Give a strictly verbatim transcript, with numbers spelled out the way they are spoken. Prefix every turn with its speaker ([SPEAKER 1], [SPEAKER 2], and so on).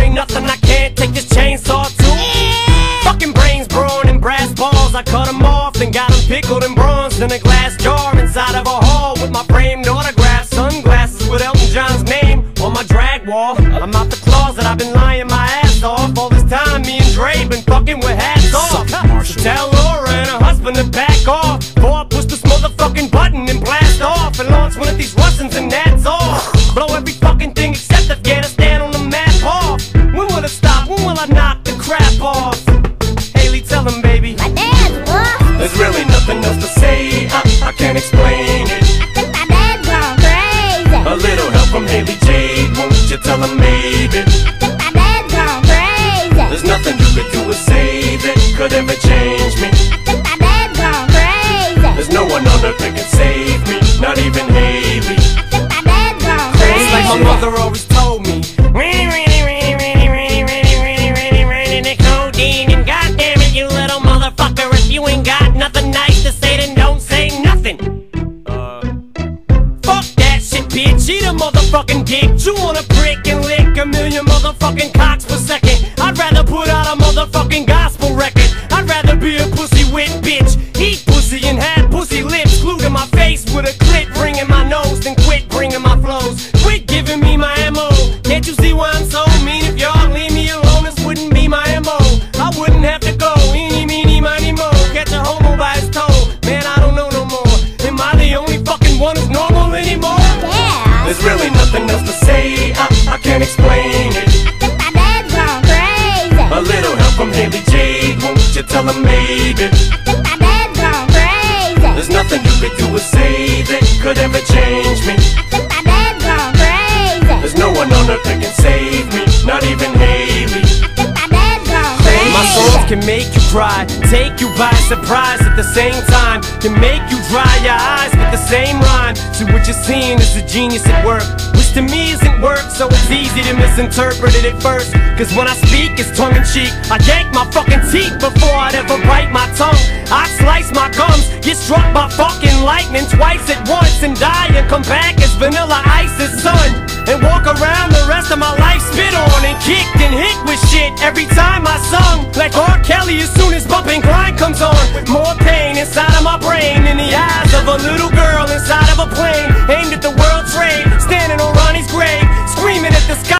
[SPEAKER 1] ain't nothing I can't take this chainsaw to. Fucking brains, brawn, and brass balls, I cut them off and got them pickled and bronzed in a glass jar inside of a hall with my framed autograph, sunglasses with Elton John's name on my drag wall. I'm out the closet, I've been lying my ass off. All this time me and Dre been fucking with hats off. So tell Laura and her husband to back off, before I push this motherfucking button and blast off and launch one of these Russians, and that's all. Blow every fucking thing except Afghanistan on the map off. When will it stop? When will I knock the crap off? Haley, tell them, baby,
[SPEAKER 2] My dad's lost.
[SPEAKER 1] there's really nothing else to say. I, I can't explain it.
[SPEAKER 2] I think my dad's gone crazy.
[SPEAKER 1] A little help from Haley Jade, won't you tell them, maybe?
[SPEAKER 2] I think my dad's gone crazy.
[SPEAKER 1] There's nothing you could do or say that could ever change me.
[SPEAKER 2] I think my dad's gone crazy.
[SPEAKER 1] There's no one on earth that can save me, not even Haley.
[SPEAKER 2] I think my dad's gone crazy.
[SPEAKER 1] It's like my mother always told me, Randy, Randy, Randy, Randy, Randy, Randy, Randy, Randy, Randy, the codeine, and goddamn it, you little motherfucker, if you ain't got nothing nice to say, then don't say nothing. Uh, fuck that shit, bitch, eat a motherfucking dick. You want a prick and lick a million motherfucking cocks per second. I'd rather put out a motherfucking gospel record. I'd rather be a pussy wit bitch, eat pussy and have pussy lips glued to my face with a clit ringing my nose, then quit bringing my flows. Quit giving me my M O. Can't you see why I'm so mean? If y'all leave me alone, this wouldn't be my M O. I wouldn't have to go eeny, meeny, miny, mo. Catch a homo by his toe. Man, I don't know no more. Am I the only fucking one who's normal anymore?
[SPEAKER 2] Yeah.
[SPEAKER 1] There's really nothing else to say. I, I can't explain it.
[SPEAKER 2] I think my dad's gone crazy.
[SPEAKER 1] A little help from Haley Jade, won't you tell her, maybe?
[SPEAKER 2] I think my dad's gone crazy.
[SPEAKER 1] There's nothing you could do or say that could ever change me.
[SPEAKER 2] I think my dad's gone crazy.
[SPEAKER 1] There's no one on earth that can save me, not even Haley.
[SPEAKER 2] I think my dad's gone crazy.
[SPEAKER 1] My songs can make you cry, take you by surprise at the same time, can make you dry your eyes with the same rhyme. So what you're seeing is a genius at work, which to me isn't work, so it's easy to misinterpret it at first. Cause when I speak, it's tongue-in-cheek. I yank my fucking teeth before I'd ever bite my tongue. I'd slice my gums, get struck by fucking lightning twice at once, and die and come back as Vanilla Ice's son, and walk around the rest of my life spit on and kicked and hit with shit every time I sung. Like R. Kelly as soon as Bump and Grind comes on. More pain inside of my brain than the eyes of a little girl inside of a plane.